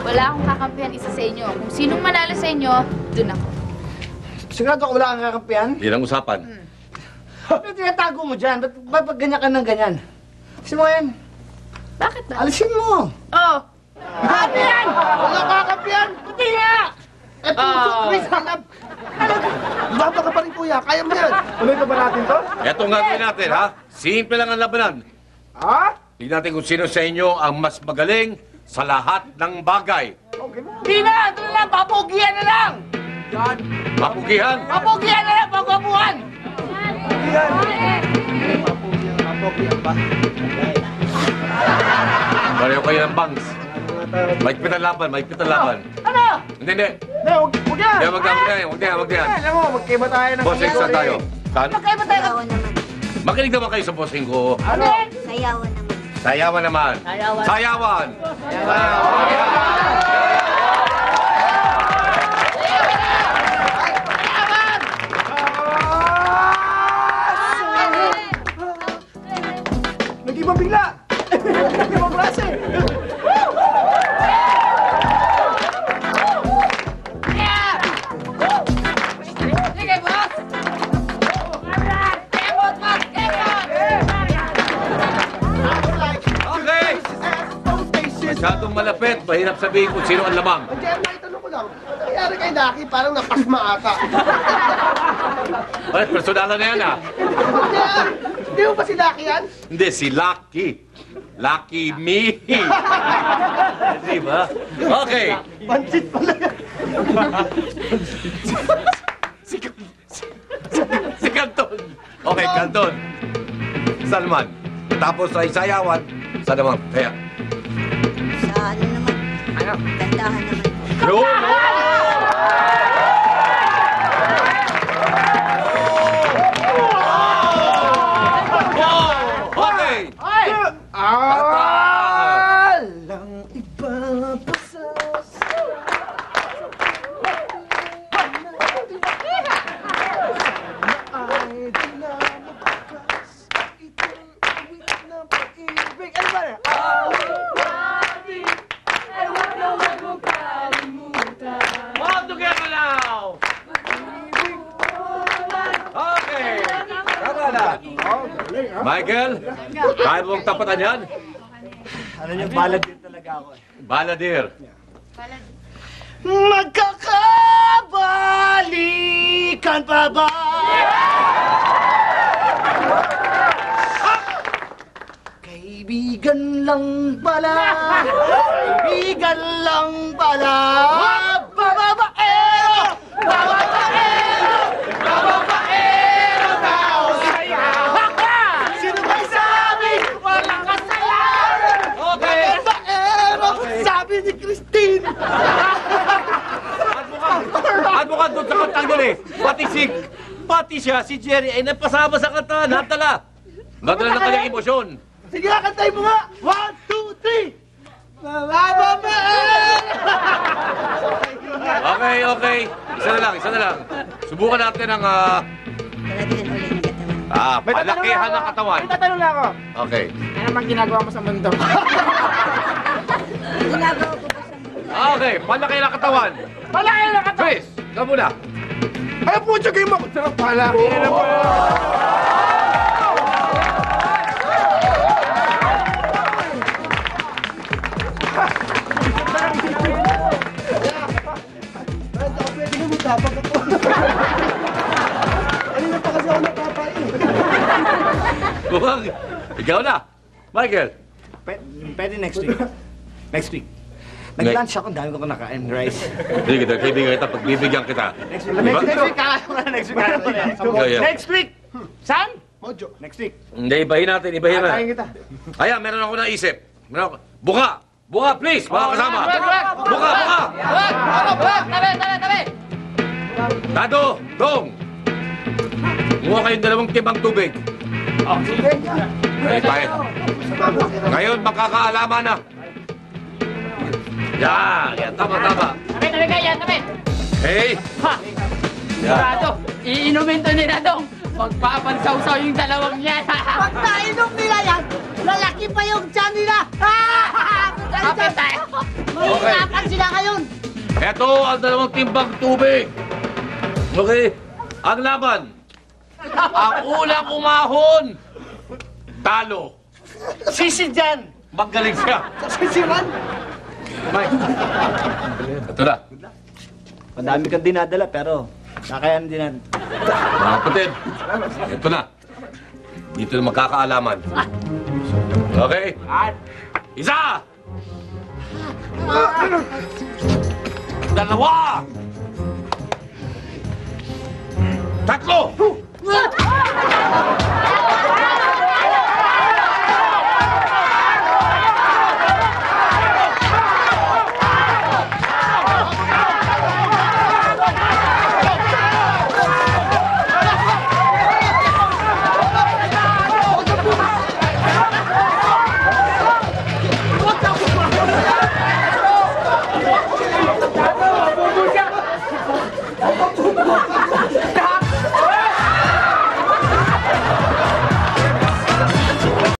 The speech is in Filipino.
Wala akong kakampihan isa sa inyo. Kung sinong manalo sa inyo, dun ako. Sigurado ka wala kang kakampihan? Yan ang usapan. Ano tinatago mo dyan? Ba't ganyan ka ng ganyan? Alisin mo yan. Bakit ba? Alisin mo! Oh! Kakampihan! Wala kakampihan! Hindi nga! Eto, may sakap! Baba ka pa rin, kuya. Kaya mo yan. Tuloy pa ba natin to? Eto nga gawin natin, ha? Simple lang ang labanan. Ha? Tingnan natin kung sino sa inyo ang mas magaling sa lahat ng bagay. Di na! Ito na lang! Papugihan na lang! Mapugihan! Papugihan na lang! Pagwapuhan! Papugihan ba? Pareho kayo ng bangs. Mahigpit ang laban, mahigpit ang laban. Ano? Hindi, hindi. Hindi, huwag yan! Hindi, wag yan. Alam mo, magkaiba tayo ng Bossing, saan tayo? Saan? Magkaiba tayo! Sayawan naman. Makinig naman kayo sa bossing ko. Ano? Sayawan naman. Sayawan naman. Sayawan. Nag-ibang bigla! Nag-ibang klase! Sige, boss! Okay! Masyadong malapit. Mahirap sabihin kung sino ang lamang. Jeff, naitanong ko lang. Ano nangyari kay Lucky? Parang napasma ata. Ay, personalan na yan, ha? Hindi mo ba si Lucky yan? Hindi, si Lucky. Lucky me. Di ba? Okay. Pansit pala yan. Si Canton. Okay, Canton. Saan naman? Tapos ay sayawan. Saan naman? Kaya. Sa ano naman? Gandahan naman. Yun! Okay! Alang iba pa sa... Ay, di na magbukas. Itong awit ng pag-ibig. Ano ba? All together now! Okay! Tama na. Michael, kaya mong tapatan yan? Ano yung balad din talaga ako eh. Baladir. Magkakabalikan pa ba? Kaibigan lang pala. Kaibigan lang pala. Bababaero! Bababaero! Bababaero daw saya. Sino may sabi? Walang kasalanan. Okay! Bababaero! Sabi ni Christine. Advokat doon sa kantang yun eh. Pati siya, si Jerry, ay napasama sa kanta. Natala. Natala ng kanyang emosyon. Sige nga, kantayin mo nga! 1, 2, 3! Bababaero! Okay. Isa na lang. Subukan natin ang, Palagyan ulit ng katawan. palakihan ng katawan. May tatanong na ako. Okay. Ano naman ginagawa mo sa mundo? Ginagawa ko pa sa mundo. Okay, palakihan ng katawan. Palakihan na ka! Chris, ikaw muna. Ay, puto kayo mo! Palakihan na mo! Pwede mo tapag ako. Kanina pa kasi ako napapain. Mukhang, ikaw na. Michael. Pwede next week. Next week. Nag-lunch ako, dami ko nakain rice. Sige, kaibigan kita, pagbibigyan kita. Next Diba? week, kala ko na next week. Yeah. Next week! Saan? Mojo. Next week. Hindi, ibahin natin, ibahin na. Kakain kita. Ayan, meron ako naisip. Buka! Buka, please, mga kasama. Buka! Tabi! Dado, Dong! Muha kayong dalawang timang tubig. Okay, tayo. Ngayon, makakaalaman na. Yan, tama. Tabi kaya, tabi! Hey! Ha! Sigurado, iinumin to nila dong. Magpapansaw-saw yung dalawang yan. Pag nainom nila yan, lalaki pa yung tiyan nila! Kapit tayo. Mahirapan si sila ngayon. Ito ang dalawang timbang tubig. Okay? Ang laban. Ang unang umahon, talo. Sisi dyan. Magaling siya. Sisiran. Ito na. Madami kang dinadala pero kakayanan din natin. Mga kapatid, ito na. Dito na magkakaalaman. Okay? Isa! Dalawa! Tatlo!